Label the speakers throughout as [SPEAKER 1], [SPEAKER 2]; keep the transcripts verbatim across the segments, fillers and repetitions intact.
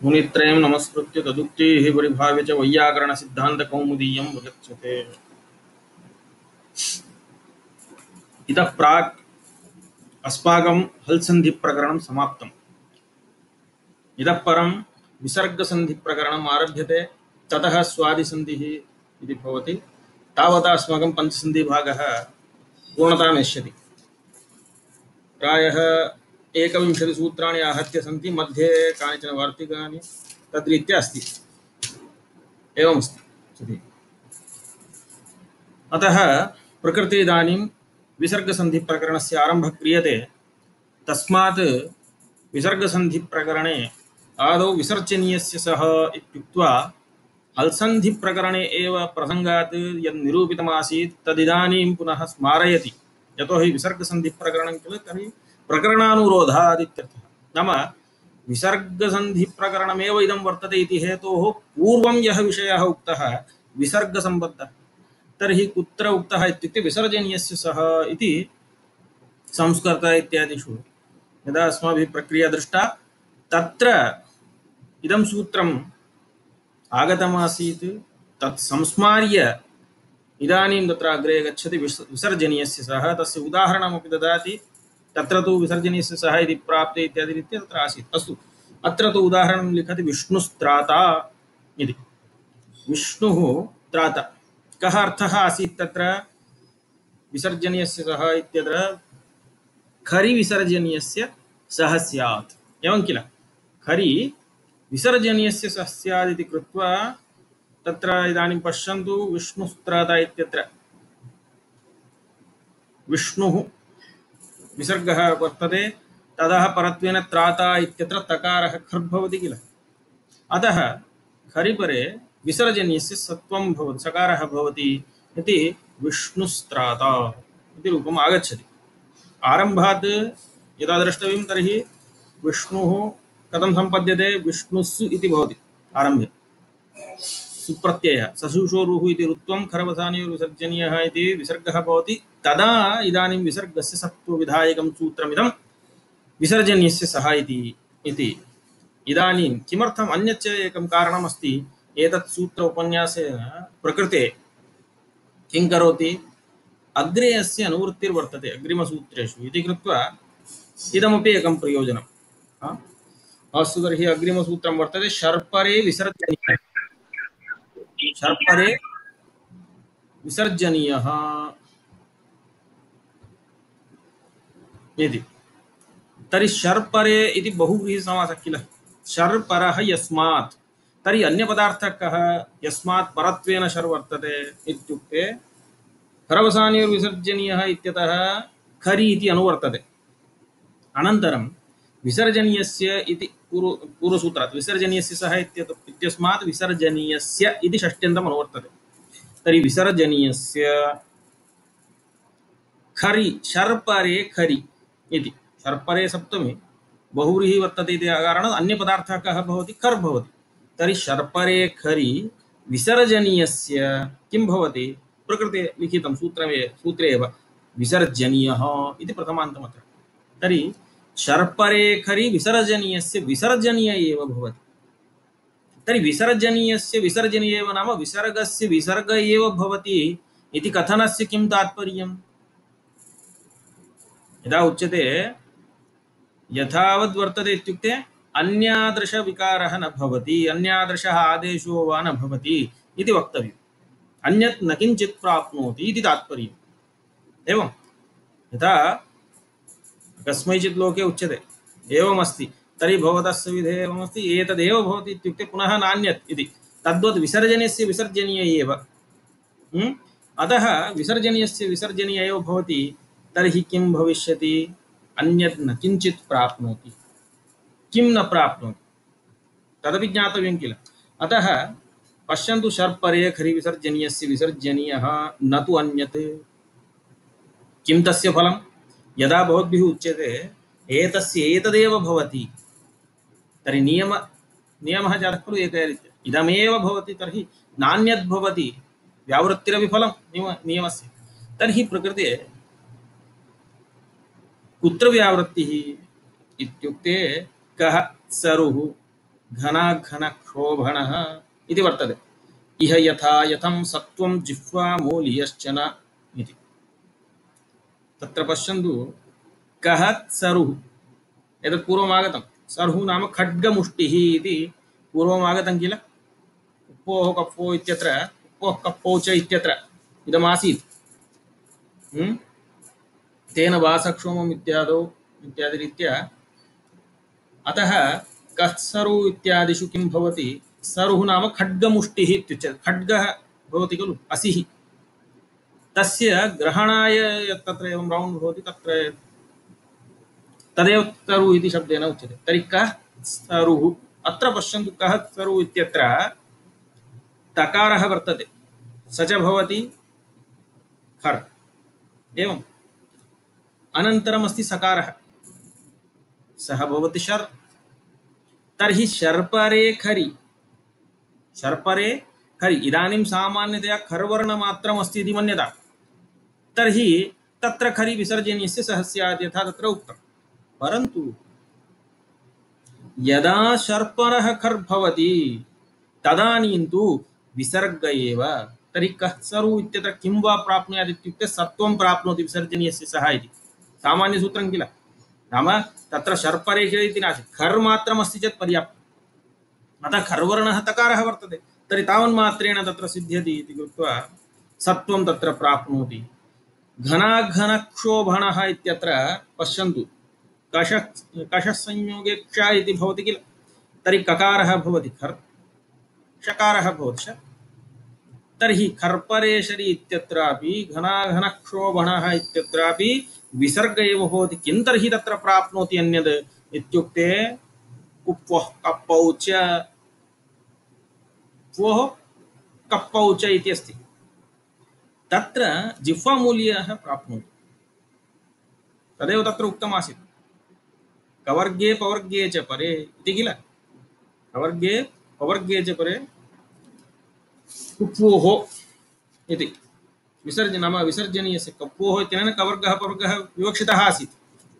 [SPEAKER 1] मुनित्रयं नमस्कृत्य तदुक्तिः परिभाव्य च वैयाकरणसिद्धान्तकौमुदीयं विगच्छते। इतः प्राक् अस्माकं हल्सन्धिप्रकरणं समाप्तम्। इतः परं विसर्गसन्धिप्रकरणम् आरभ्यते। ततः स्वादिसन्धिः इति भवति। तावता अस्माकं पञ्चसन्धिभागः पूर्णतां एष्यति। प्रायः एकविंशतिसूत्राणि आहत्य सन्ति, मध्ये कानिचन वार्तिकानि, तद्रीत्या अस्ति। एवमस्ति। अतः प्रकृते इदानीं विसर्गसन्धिप्रकरणस्य आरम्भः क्रियते। तस्मात् विसर्गसन्धिप्रकरणे आदौ विसर्जनीयस्य सः इत्युक्त्वा हल्सन्धिप्रकरणे एव प्रसङ्गात् यद् निरूपितमासीत् तदिदानीं पुनः स्मारयति। यतोहि विसर्गसन्धिप्रकरणं खलु, तर्हि प्रकरणानुरोधात् इत्यर्थः। नाम विसर्गसन्धिप्रकरणमेव इदं वर्तते इति हेतोः पूर्वं यः विषयः उक्तः विसर्गसम्बद्धः, तर्हि कुत्र उक्तः इत्युक्ते विसर्जनीयस्य सः इति संस्कृत इत्यादिषु यदा अस्माभिः प्रक्रिया दृष्टा, तत्र इदं सूत्रम् आगतमासीत्। तत् संस्मार्य इदानीं तत्र अग्रे गच्छति विसर्जनीयस्य सः। तस्य उदाहरणमपि ददाति। तत्र तु विसर्जनीयस्य सः इति प्राप्ते इत्यादि रीत्या तत्र आसीत्। अस्तु, अत्र तु उदाहरणं लिखति विष्णुस्त्राता इति। विष्णुः त्राता, कः अर्थः आसीत् तत्र विसर्जनीयस्य सः इत्यत्र? खरि विसर्जनीयस्य सः स्यात्, एवं किल? खरि विसर्जनीयस्य सः स्यात् इति कृत्वा तत्र इदानीं पश्यन्तु, विष्णुस्त्राता इत्यत्र विष्णुः विसर्गः वर्तते, ततः परत्वेन त्राता इत्यत्र तकारः खर् भवति किल? अतः खरिपरे विसर्जनीयस्य सत्वं भवति, सकारः भवति इति विष्णुस्त्राता इति रूपम् आगच्छति। आरम्भात् यदा द्रष्टव्यं तर्हि विष्णुः कथं सम्पद्यते? विष्णुस्सु इति भवति आरम्भे, सुप्रत्ययः। सशुषोरुः इति ऋत्वं खरवसानयोर्विसर्जनीयः इति विसर्गः भवति। तदा इदानीं विसर्गस्य सत्त्वविधायकं सूत्रमिदं विसर्जनीयस्य सः इति। इदानीं किमर्थम्? अन्यच्च एकं कारणमस्ति। एतत् सूत्र उपन्यासेन प्रकृते किं करोति? अग्रे अस्य अनुवृत्तिर्वर्तते अग्रिमसूत्रेषु इति कृत्वा इदमपि एकं प्रयोजनम्। अस्तु, तर्हि अग्रिमसूत्रं वर्तते शर्परे विसर्जनीयः। शर्परे विसर्जनीयः इति। तर्हि शर्परे इति बहुव्रीहिसमासः किल? शर्परः यस्मात्। तर्हि अन्यपदार्थः कः? यस्मात् परत्वेन शर् वर्तते इत्युक्ते खरवसानयोर्विसर्जनीयः इत्यतः खरि इति अनुवर्तते। अनन्तरं विसर्जनीयस्य इति पूर्व पूर्वसूत्रात् विसर्जनीयस्य सः इत्यस्मात् विसर्जनीयस्य इति षष्ट्यन्तम् अनुवर्तते। तर्हि विसर्जनीयस्य खरि, शर्परे खरि इति। शर्परे सप्तमी बहुव्रीहि वर्तते इति कारणात् अन्यपदार्थः कः भवति? खर् भवति। तर्हि शर्परे खरि विसर्जनीयस्य किं भवति? प्रकृते लिखितं सूत्रमे सूत्रे एव विसर्जनीयः इति प्रथमान्तमत्र। तर्हि शर्परे खरि विसर्जनीयस्य विसर्जनीय एव भवति। तर्हि विसर्जनीयस्य विसर्जनीय एव नाम विसर्गस्य विसर्ग एव भवति इति कथनस्य किं तात्पर्यम्? यदा उच्यते यथावद् वर्तते इत्युक्ते अन्यादृशविकारः न भवति, अन्यादृशः आदेशो वा न भवति इति वक्तव्यम्। अन्यत् न किञ्चित् प्राप्नोति इति तात्पर्यम्। एवं यथा कस्मैचित् लोके उच्यते एवमस्ति, तर्हि भवतः सविधे एवमस्ति, एतदेव भवति इत्युक्ते पुनः नान्यत् इति। तद्वत् विसर्जनीयस्य विसर्जनीय एव। अतः विसर्जनीयस्य विसर्जनीय एव भवति। तर्हि किं भविष्यति? अन्यत् न किञ्चित् प्राप्नोति। किं न प्राप्नोति तदपि ज्ञातव्यं किल? अतः पश्यन्तु, शर्परे खरि विसर्जनीयस्य विसर्जनीयः न तु अन्यत्। किं तस्य फलं? यदा भवद्भिः उच्यते एतस्य एतदेव भवति, तर्हि नियम नियमः जातः खलु एकरीत्या, इदमेव भवति तर्हि नान्यद् भवति, व्यावृत्तिरपि फलं नियम नियमस्य। तर्हि प्रकृते कुत्र व्यावृत्तिः इत्युक्ते कः? सरुः घनाघनक्षोभणः इति वर्तते। इह यथा यथं सत्वं जिह्वामूलीयश्चन इति। तत्र पश्यन्तु कः सरुः एतत् पूर्वमागतं। सरुः नाम खड्गमुष्टिः इति पूर्वमागतं किल। उप्पोः कप्पो इत्यत्र उप्पोः कप्पौ च इत्यत्र इदमासीत्। हम्म? तेन वासक्षोमम् इत्यादौ इत्यादिरीत्या अतः कत्सरु इत्यादिषु किं भवति। सरुः नाम खड्गमुष्टिः इत्युच्यते। खड्गः भवति खलु असिः तस्य ग्रहणाय यत् तत्र एवं रौण्ड् भवति तत्र तदेव तरु इति शब्देन उच्यते। तर्हि कः सरुः अत्र पश्यन्तु कः सरुः इत्यत्र तकारः वर्तते स च भवति खर् एवम् अनन्तरमस्ति सकारः सः भवति शर्। तर्हि शर्परे खरि शर्परे खरि इदानीं सामान्यतया खर्वर्णमात्रम् अस्ति इति मन्यता। तर्हि तत्र खरि विसर्जनीयस्य सः स्यात् यथा तत्र उक्तं। परन्तु यदा शर्परः खर् भवति तदानीं तु विसर्ग एव। तर्हि कः सरुः इत्यत्र किं वा प्राप्नुयात् इत्युक्ते सत्वं प्राप्नोति विसर्जनीयस्य सः इति सामान्यसूत्रं किल। नाम तत्र शर्परे खरि इति नास्ति खर् मात्रमस्ति चेत् पर्याप्तम्। अतः खर्वर्णः तकारः वर्तते तर्हि तावन्मात्रेण तत्र सिद्ध्यति इति कृत्वा सत्वं तत्र प्राप्नोति। घनाघनक्षोभणः इत्यत्र पश्यन्तु कष कषसंयोगे क्ष इति भवति किल। तर्हि ककारः भवति खर् षकारः भवति ष। तर्हि खर्परेशरि इत्यत्रापि घनाघनक्षोभणः इत्यत्रापि विसर्ग एव भवति। किं तर्हि तत्र प्राप्नोति अन्यद् इत्युक्ते उप्वः कप्पौ च उप्वः कप्पौ च इति अस्ति। तत्र जिह्वामूलीयः प्राप्नोति तदेव तत्र उक्तमासीत् कवर्गे पवर्गे च परे इति किल। कवर्गे पवर्गे च परे कुप्वोः इति विसर्जन नाम विसर्जनीयस्य कप्पोः इत्यनेन कवर्गः पवर्गः विवक्षितः आसीत्।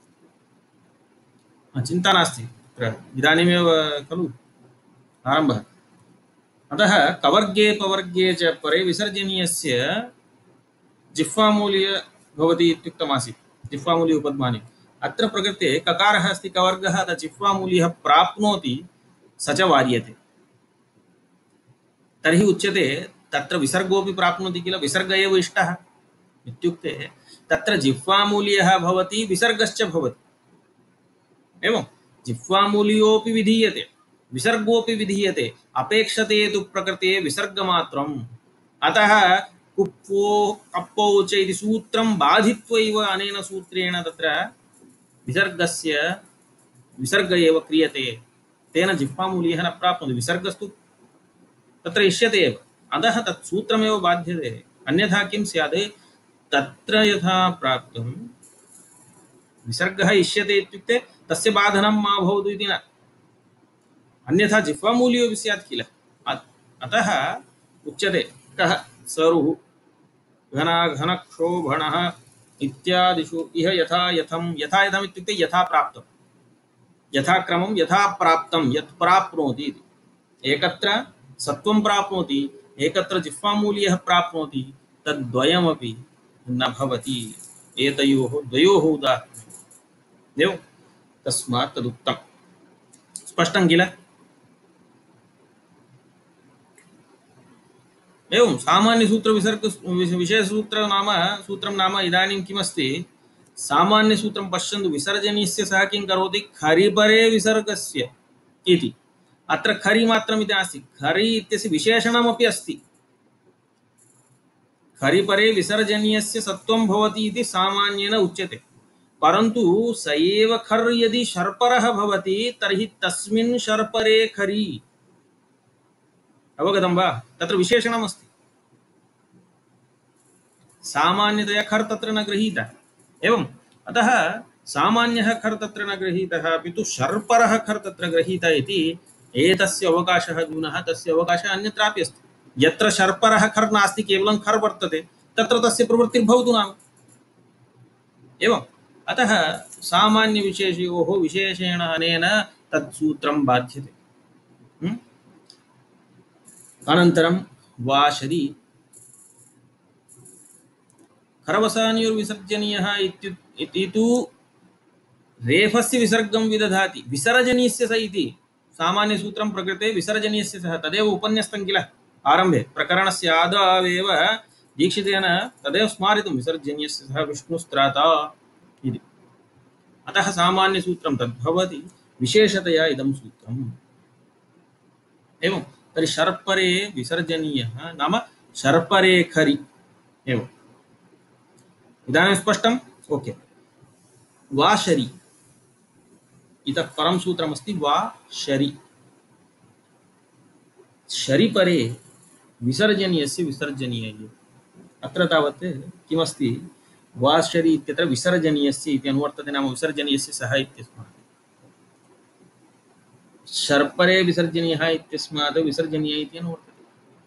[SPEAKER 1] चिन्ता नास्ति तत्र इदानीमेव खलु आरम्भः। अतः कवर्गे पवर्गे च परे विसर्जनीयस्य जिह्वामूलीय भवति इत्युक्तमासीत्। जिह्वामूलीय उपद्माने अत्र प्रकृते ककारः अस्ति कवर्गः अतः जिह्वामूलीयः प्राप्नोति स च वार्यते। तर्हि उच्यते तत्र विसर्गोऽपि प्राप्नोति किल। विसर्ग एव इष्टः इत्युक्ते तत्र जिह्वामूलीयः भवति विसर्गश्च भवति। एवं जिह्वामूलीयोऽपि विधीयते विसर्गोऽपि विधीयते अपेक्षते तु प्रकृते विसर्गमात्रम्। अतः कुप्पो कप्पौ च इति सूत्रं बाधित्वैव अनेन सूत्रेण तत्र विसर्गस्य विसर्ग एव क्रियते। तेन जिह्वामूलीयः न प्राप्नोति विसर्गस्तु तत्र इष्यते एव। अतः तत् सूत्रमेव बाध्यते। अन्यथा किं स्यात् तत्र यथा प्राप्तं विसर्गः इष्यते इत्युक्ते तस्य बाधनं मा भवतु इति न। अन्यथा जिह्वामूलीयोऽपि स्यात् किल। अतः उच्यते कः सरुः घनाघनक्षोभणः इत्यादिषु इह यथा यथं यथा यथम् इत्युक्ते यथा प्राप्तं यथा क्रमं यथा प्राप्तं यत् प्राप्नोति इति। एकत्र सत्वं प्राप्नोति एकत्र जिह्वामूलीयः प्राप्नोति तद्द्वयमपि न भवति। एतयोः द्वयोः उदाहरणम् एवं तस्मात् तदुक्तं। स्पष्टं किल। एवं सामान्य सूत्र विसर्ग विशेष सूत्र नाम सूत्रं नाम इदानीं किमस्ति सामान्य सूत्रं पश्यन्तु। विसर्जनीयस्य सः किं करोति खरिपरे विसर्गस्य इति। अत्र खरि मात्रमिति नास्ति खरि इत्यस्य विशेषणमपि अस्ति। खरिपरे विसर्जनीयस्य सत्वं भवति इति सामान्येन उच्यते। परन्तु स एव खर् यदि शर्परः भवति तर्हि तस्मिन् शर्परे खरि अवगतं वा। तत्र विशेषणमस्ति। सामान्यतया खर् तत्र न गृहीतः। एवं अतः सामान्यः खर् तत्र न गृहीतः अपि तु शर्परः खर् तत्र गृहीतः इति एतस्य अवकाशः न्यूनः तस्य अवकाशः अन्यत्रापि अस्ति। यत्र शर्परः खर् नास्ति केवलं खर् वर्तते तत्र तस्य प्रवृत्तिर्भवतु नाम। एवं अतः सामान्यविशेषयोः विशेषेण अनेन तत् सूत्रं बाध्यते। अनन्तरं वाशरी खरवसानयोर्विसर्जनीयः इत्यु- इति तु रेफस्य विसर्गं विदधाति विसर्जनीयस्य स इति सामान्यसूत्रं प्रकृते विसर्जनीयस्य सः तदेव उपन्यस्तं किल आरम्भे प्रकरणस्य आदावेव दीक्षितेन तदेव स्मारितं विसर्जनीयस्य सः विष्णुस्त्राता इति अतः सामान्यसूत्रं तद्भवति विशेषतया इदं सूत्रम् एवं तर्हि शर्परे विसर्जनीयः नाम शर्परे खरि एवम् इदानीं स्पष्टम् ओके वाशरी इतः परं सूत्रमस्ति वा शरि शरिपरे विसर्जनीयस्य विसर्जनीयः अत्र तावत् किमस्ति वा शरि इत्यत्र विसर्जनीयस्य इति अनुवर्तते नाम विसर्जनीयस्य सः इत्यस्मात् शर्परे विसर्जनीयः इत्यस्मात् विसर्जनीय इति अनुवर्तते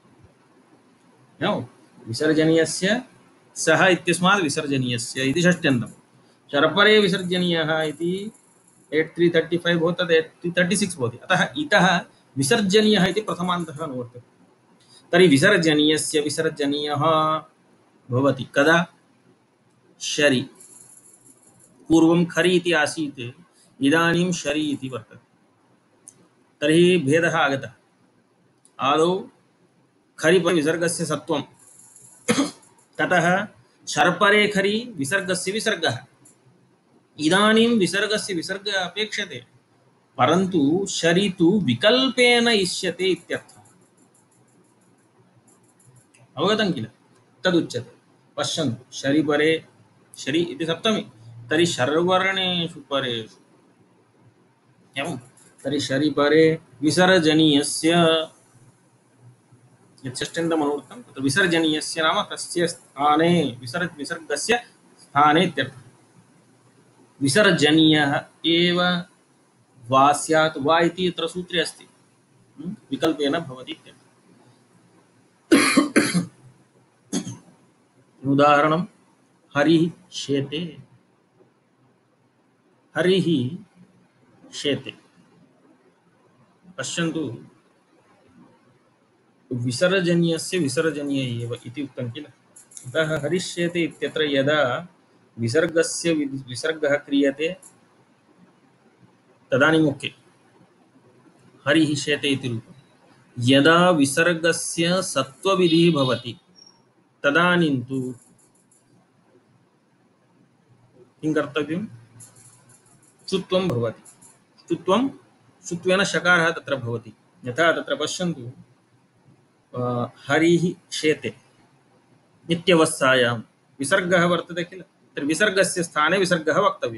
[SPEAKER 1] एवं विसर्जनीयस्य सः इत्यस्मात् विसर्जनीयस्य इति षष्ट्यन्तं शर्परे विसर्जनीयः इति एट् त्री तर्टि फैव् भवति तद् एट् त्री तर्टि सिक्स् भवति अतः इतः विसर्जनीयः इति प्रथमान्तः अनुवर्तते तर्हि विसर्जनीयस्य विसर्जनीयः भवति कदा शरि पूर्वं खरि इति आसीत् इदानीं शरि इति वर्तते तर्हि भेदः आगतः आदौ खरि परे विसर्गस्य सत्वं ततः शर्परे खरि विसर्गस्य विसर्गः इदानीं विसर्गस्य विसर्गः अपेक्षते परन्तु शरि तु विकल्पेन इष्यते इत्यर्थः अवगतं किल तदुच्यते पश्यन्तु शरि परे शरि इति सप्तमी तर्हि शर्वर्णेषु परेषु एवं तर्हि शरि परे विसर्जनीयस्य यच्छष्टन्तम् अनुवृत्तं तत्र विसर्जनीयस्य नाम तस्य स्थाने विसर्ग विसर्गस्य स्थाने इत्यर्थः विसर्जनीयः एव वा स्यात् वा इति अत्र सूत्रे अस्ति विकल्पेन भवति इत्यर्थः उदाहरणं हरिः शेते हरिः शेते पश्यन्तु विसर्जनीयस्य विसर्जनीय एव इति उक्तं किल अतः हरिष्येते इत्यत्र यदा विसर्गस्य विसर्गः क्रियते तदानीम् ओके हरिः शेते इति रूपं यदा विसर्गस्य सत्वविधिः भवति तदानीं तु किं कर्तव्यं षुत्वं भवति षुत्वं षुत्वेन शकारः तत्र भवति यथा तत्र पश्यन्तु हरिः शेते नित्यवस्थायां विसर्गः वर्तते किल तर्हि विसर्गस्य स्थाने विसर्गः वक्तव्यः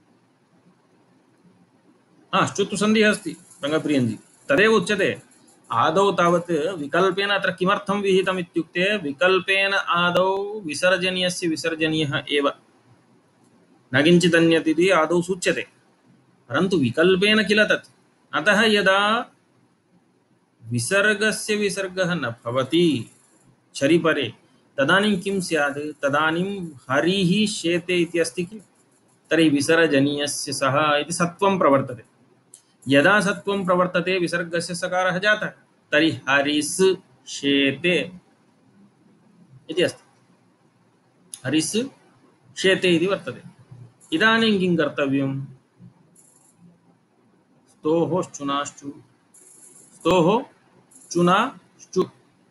[SPEAKER 1] हा षुत्वसन्धिः अस्ति रङ्गप्रियञ्जी तदेव उच्यते आदौ तावत् विकल्पेन अत्र किमर्थं विहितम् इत्युक्ते विकल्पेन आदौ विसर्जनीयस्य विसर्जनीयः एव न किञ्चित् अन्यत् इति आदौ सूच्यते परन्तु विकल्पेन किल तत् अतः यदा विसर्गस्य विसर्गः न भवति शरिपरे तदानीं किं स्यात् तदानीं हरिः शेते इति अस्ति किल तर्हि विसर्जनीयस्य सः इति सत्वं प्रवर्तते यदा सत्वं प्रवर्तते विसर्गस्य सकारः जातः तर्हि हरिस् शेते इति अस्ति हरिस् शेते इति वर्तते इदानीं किं कर्तव्यं स्तोः श्चुनाश्चु स्तोः चुनाश्चु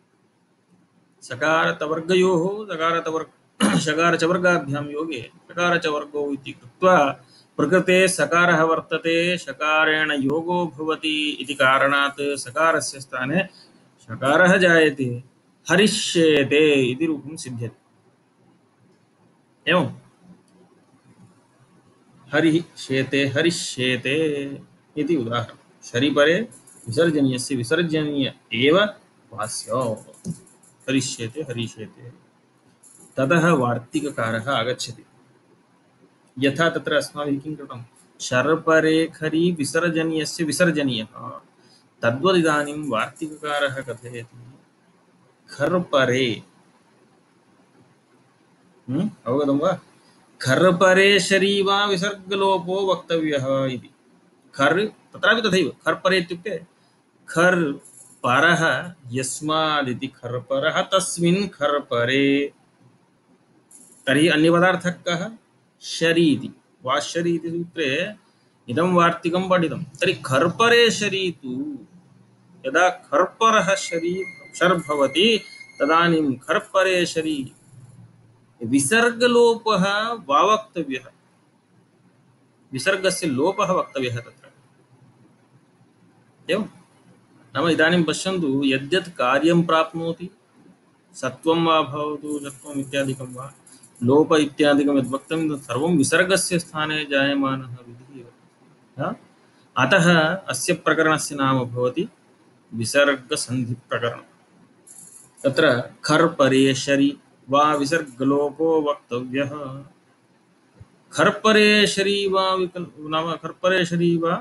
[SPEAKER 1] सकारतवर्गयोः सकारतवर्ग शकारचवर्गाभ्यां योगे शकारचवर्गौ इति कृत्वा प्रकृते सकारः वर्तते शकारेण योगो भवति इति कारणात् सकारस्य स्थाने शकारः जायते हरिष्येते इति रूपं सिद्ध्यति एवं हरिः शेते हरिष्येते इति उदाहरणं शरिपरे विसर्जनीयस्य विसर्जनीय एव वास्य हरिष्येते हरिष्येते ततः वार्तिककारः आगच्छति यथा तत्र अस्माभिः किं कृतं शर्परे खरि विसर्जनीयस्य विसर्जनीयः तद्वदिदानीं वार्तिककारः कथयति खर्परे अवगतं वा खर्परे शरी वा विसर्गलोपो वक्तव्यः इति खर् तत्रापि तथैव खर्परे इत्युक्ते खर् परः यस्मादिति खर्परः तस्मिन् खर्परे। तर्हि अन्यपदार्थः कः? शरी इति। वा शरी इति सूत्रे इदं वार्तिकं पठितं। तर्हि खर्परे शरी तु यदा खर्परः शरी शर् भवति तदानीं खर्परे शरी विसर्गलोपः वा वक्तव्यः। विसर्गस्य लोपः वक्तव्यः तत्र। एवं नाम इदानीं पश्यन्तु, यद्यत् कार्यं प्राप्नोति, सत्वं वा भवतु सत्वम् इत्यादिकं वा लोप इत्यादिकं यद् वक्तव्यं तत् सर्वं विसर्गस्य स्थाने जायमानः विधिः एव। अतः अस्य प्रकरणस्य नाम भवति विसर्गसन्धिप्रकरणम्। तत्र खर्परे शरी वा विसर्गलोपो वक्तव्यः। खर्परे शरी वा विकल् नाम खर्परे शरी वा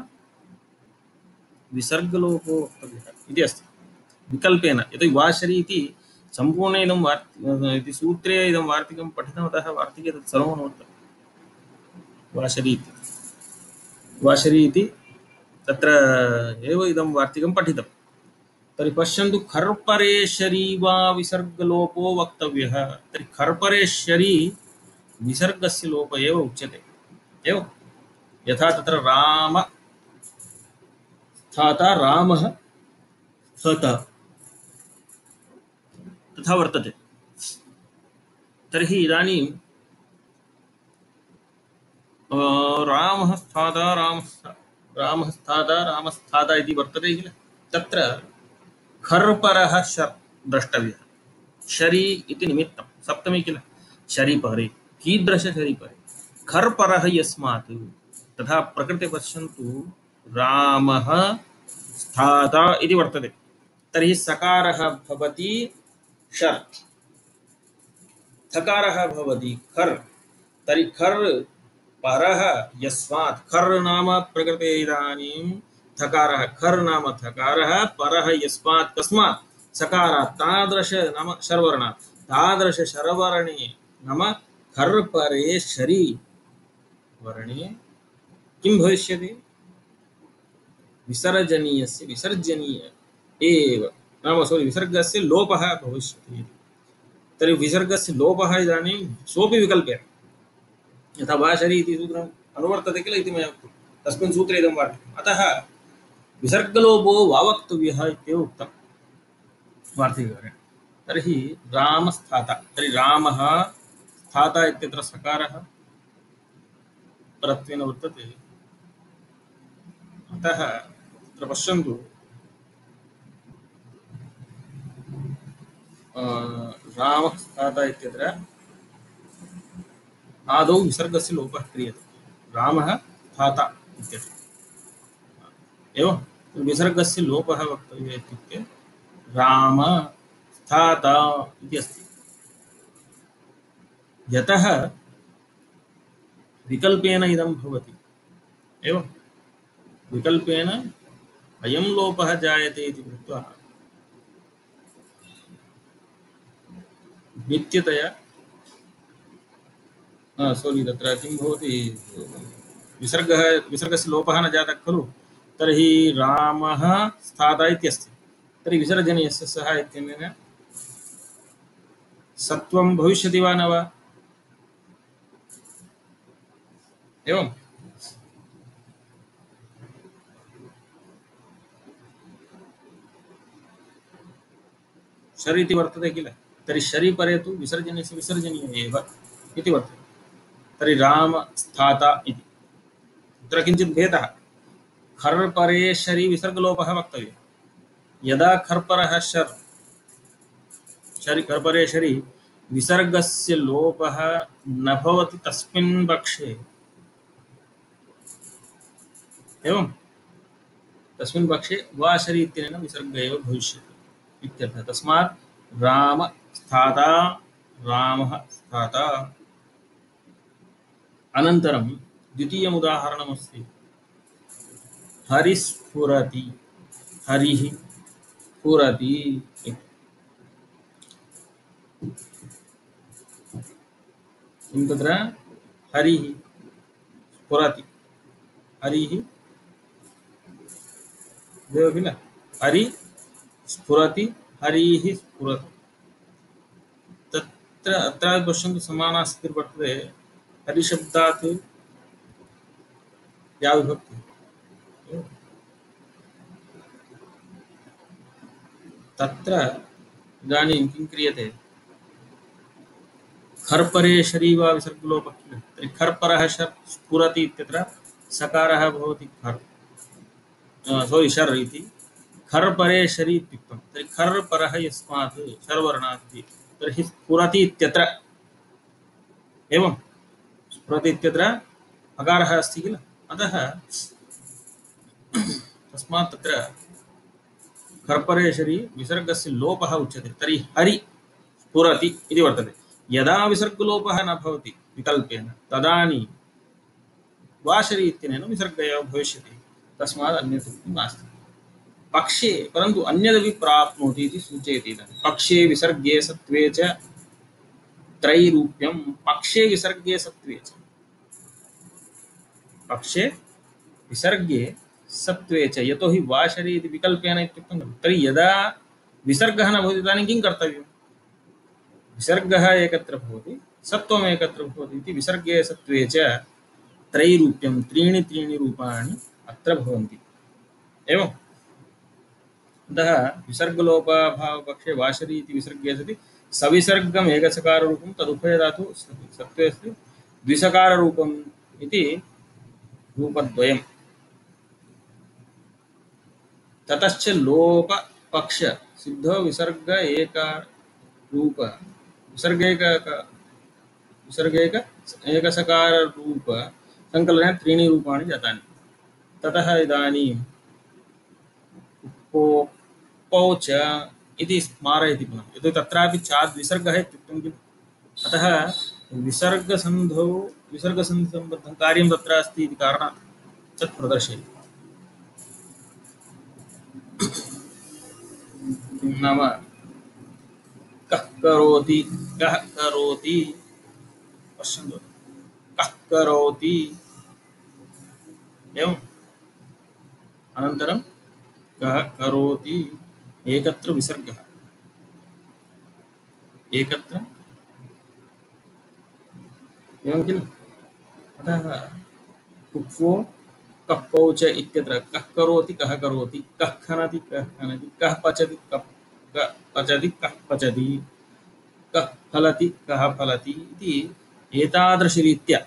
[SPEAKER 1] विसर्गलोपो वक्तव्यः इति अस्ति विकल्पेन। यतोहि वा शरी इति सम्पूर्ण इदं वार्ति इति सूत्रे इदं वार्तिकं पठितवतः वार्तिके तत् सर्वं वर्तते। वाशरी इति वाशरी इति तत्र एव इदं वार्तिकं पठितं। तर्हि पश्यन्तु, खर्परे शरी वा विसर्गलोपो वक्तव्यः। तर्हि खर्परे शरी विसर्गस्य लोप एव उच्यते। एवं यथा तत्र राम स्थाता रामः स्थता तथा वर्तते। तर्हि इदानीं रामः स्थाता रामः रामः स्थाता रामस्थाता इति वर्तते किल। तत्र खर्परः शर् द्रष्टव्यः। शरी इति निमित्तं सप्तमी किल। शरीपरे कीदृशशरीपरे? खर्परः यस्मात्। तथा प्रकृते पश्यन्तु, रामः स्थाता इति वर्तते। तर्हि सकारः भवति शर्, थकारः भवति खर्। तर्हि खर् परः यस्मात्। खर् नाम प्रकृते इदानीं थकारः, खर् नाम थकारः, परः यस्मात् कस्मात् सकारात्, तादृश नाम शर्वर्णात्, तादृश शर्वर्णे नाम खर्परे शरी वर्णे किं भविष्यति? विसर्जनीयस्य विसर्जनीय एव नाम सोरि विसर्गस्य लोपः भविष्यति। तर्हि विसर्गस्य लोपः इदानीं सोऽपि विकल्पेन, यथा वाशरी इति सूत्रम् अनुवर्तते किल इति मया उक्तं, तस्मिन् सूत्रे इदं वार्तिकम्। अतः विसर्गलोपो वा वक्तव्यः इत्येव उक्तं वार्तिककारेण। तर्हि रामस्थाता, तर्हि रामः स्थाता इत्यत्र सकारः परत्वेन वर्तते। अतः तत्र पश्यन्तु, रामः स्थाता इत्यत्र आदौ विसर्गस्य लोपः क्रियते। रामः स्थाता इत्यत्र एवं विसर्गस्य लोपः वक्तव्यः इत्युक्ते राम स्थाता इति अस्ति। यतः विकल्पेन इदं भवति। एवं विकल्पेन अयं लोपः जायते इति कृत्वा नित्यतया सोरि तत्र किं भवति, विसर्गः विसर्गस्य लोपः न जातः खलु। तर्हि रामः स्थाता इत्यस्ति। तर्हि विसर्जनीयस्य सः इत्यनेन सत्वं भविष्यति वा न वा? एवं शरी इति वर्तते किल। तर्हि शरी परे तु विसर्जनीयस्य विसर्जनीय एव इति वर्तते। तर्हि राम स्थाता इति तत्र किञ्चित् भेदः। खर् परे शरी विसर्गलोपः वक्तव्यः। यदा खर्परः शर् शरी खर्परे शरी विसर्गस्य लोपः न भवति तस्मिन् पक्षे, एवं तस्मिन् पक्षे वा शरी इत्यनेन विसर्ग एव भविष्यति इत्यर्थः। तस्मात् राम स्थाता रामः स्थाता। अनन्तरं द्वितीयम् उदाहरणमस्ति, हरिस्फुरति। हरिः स्फुरति। किं तत्र हरिः स्फुरति, हरिः देव किल, हरि स्फुरति हरिः स्फुरति तत्र अत्र पश्यन्तु समानास्तिर्वर्तते हरिशब्दात् या विभक्ति तत्र इदानीं किं क्रियते खर्परे शरी वा विसर्गलोपः किल तर्हि खर्परः शर् स्फुरति इत्यत्र सकारः भवति खर् सोरि शर् इति खर्परे शरी इत्युक्तं तर्हि खर्परः यस्मात् शर्वर्णात् इति तर्हि स्फुरति इत्यत्र एवं स्फुरति इत्यत्र अकारः अस्ति किल अतः तस्मात् तत्र खर्परे शरी विसर्गस्य लोपः उच्यते तर्हि हरि स्फुरति इति वर्तते यदा विसर्गलोपः न भवति विकल्पेन तदानीं वाशरी इत्यनेन विसर्ग एव भविष्यति तस्मात् अन्यत् नास्ति पक्षे परन्तु अन्यदपि प्राप्नोति इति सूचयति पक्षे विसर्गे सत्त्वे च त्रैरूप्यं पक्षे विसर्गे सत्त्वे च पक्षे विसर्गे सत्त्वे च यतो हि वाशरी इति विकल्पेन इत्युक्तं तर्हि यदा विसर्गः न भवति तदानीं किं कर्तव्यं विसर्गः एकत्र भवति सत्त्वम् एकत्र भवति इति विसर्गे सत्त्वे च त्रैरूप्यं त्रीणि त्रीणि रूपाणि अत्र भवन्ति एवम् अतः विसर्गलोपाभावपक्षे वाशरी इति विसर्गे सति सविसर्गम् एकसकाररूपं तदुभयधातु सत्त्वे अस्ति द्विसकाररूपम् इति रूपद्वयम् ततश्च लोपपक्ष सिद्धो विसर्ग एकार रूप विसर्ग एक विसर्ग एक एकसकार रूप संकलने त्रीणि रूपाणि जातानि ततः इदानीं पो पौच इति स्मारयति पुनः यतो तत्रापि चाद् विसर्गः इत्युक्तं किम् अतः विसर्गसन्धौ विसर्गसन्धिसम्बद्धं कार्यं तत्र अस्ति इति कारणात् तत् प्रदर्शयति नाम कः करोति कः करोति पश्यन्तु कः करोति एवम् अनन्तरं कः करोति एकत्र विसर्गः एकत्र एवं किल अतः कुप्वो कः पौच इत्यत्र कः करोति कः करोति कः खनति कः खनति कः पचति कः पचति कः पचति कः फलति कः फलति इति एतादृशरीत्या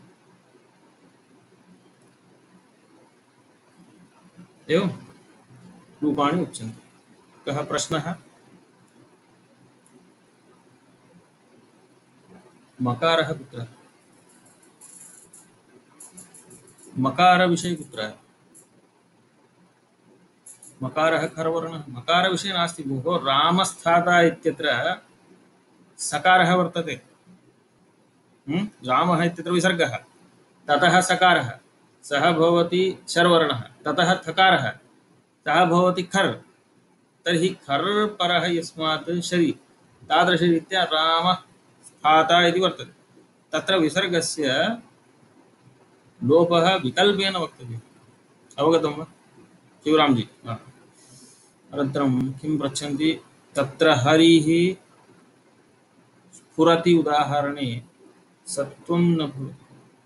[SPEAKER 1] एवं रूपाणि उच्यन्ते कः प्रश्नः मकारः कुत्र मकार विषय कुत्र मकारः खरवर्णः मकार विषय नास्ति भोः रामस्थाता इत्यत्र सकारः वर्तते हम्म रामः इत्यत्र विसर्गः ततः सकारः सः भवति शर्वर्णः ततः थकारः सः भवति खर् तर्हि खर् परः यस्मात् शरी तादृशरीत्या रामः स्थाता इति वर्तते तत्र विसर्गस्य लोपः विकल्पेन वक्तव्यः अवगतं वा शिवराम जी अनन्तरं किं पृच्छन्ति तत्र हरिः स्फुरति उदाहरणे सत्वं न भवति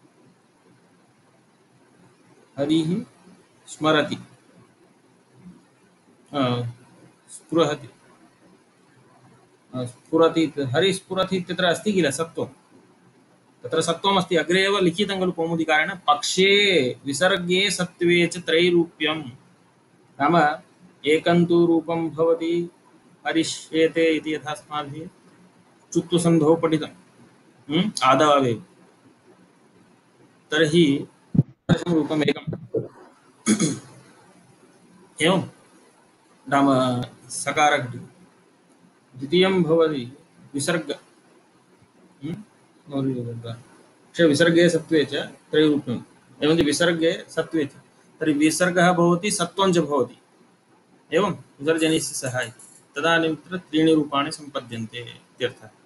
[SPEAKER 1] हरिः स्मरति स्पृहति स्फुरति हरिः स्फुरति इत्यत्र अस्ति किल सत्वं तत्र सत्वमस्ति अग्रे एव लिखितं खलु कौमुदीकारेण पक्षे विसर्गे सत्त्वे च त्रैरूप्यं नाम एकं तु रूपं भवति हरिष्येते इति यथा अस्माभिः चुत्वसन्धौ पठितं आदवावेव तर्हि रूपम् एकम् एवं नाम सकारघटि द्वितीयं भवति विसर्ग विसर्गे सत्त्वे च त्रैरूप्यम् एवं विसर्गे सत्त्वे च तर्हि विसर्गः भवति सत्त्वं च भवति एवं विसर्जनीयस्य सह तदानीं त्रीणि रूपाणि सम्पद्यन्ते इत्यर्थः।